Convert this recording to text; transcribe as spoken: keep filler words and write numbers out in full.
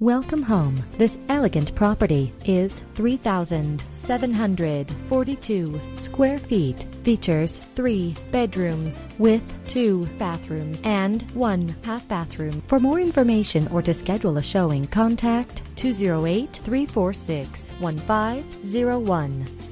Welcome home. This elegant property is three thousand seven hundred forty-two square feet. Features three bedrooms with two bathrooms and one half bathroom. For more information or to schedule a showing, contact two oh eight, three four six, one five oh one.